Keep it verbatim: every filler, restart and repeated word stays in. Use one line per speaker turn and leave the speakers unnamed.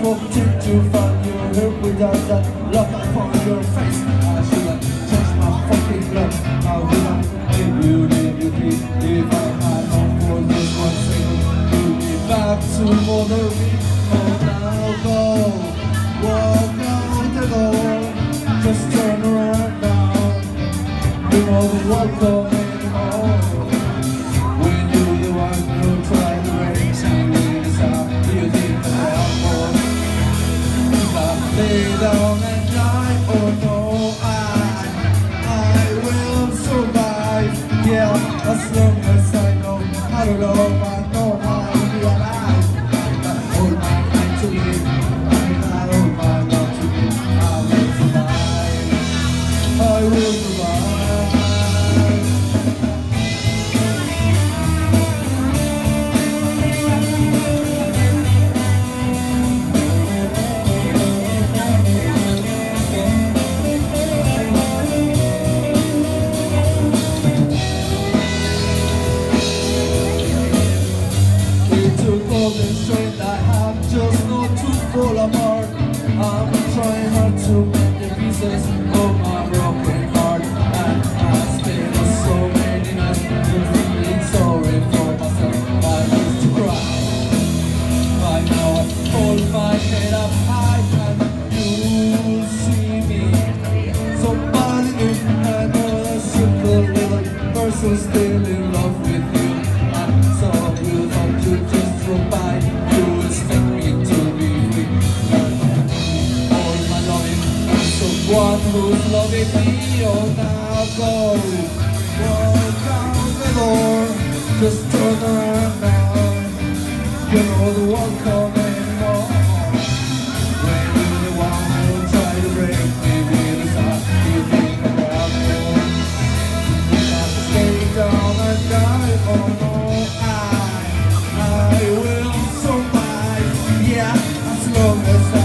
wanted to find you here without that look upon your face. I should have changed my fucking love. How would I give you dignity if I had known for this one second? You'd be back to bother me. Oh, now go, walk out the door, just turn around now. You know the welcome anymore. When you're the one who tried to raise me, it's how you think that I'm more. If I lay down and die, oh no, I, I will survive. Yeah, as long as I know how to love, I know how to be alive. I hold my mind to live, I hold my love to give. I will survive, I will survive. Strength I have just not to fall apart. I'm trying hard to mend the pieces of my broken heart, and I stayed for so many nights just feeling sorry for myself. I used to cry, right now I hold my head up high and you'll see me. Somebody new and a simple little person still in love with you, and so will not you just drop by. You expect me to be free, all my loving and someone who's loving me. Oh, now go, walk out the door, just turn around now. You know the one coming anymore. When you're the one who try to break me with a sigh, you think about more. You have to stay down and die. Oh no, I, I will survive. Yeah, as long as I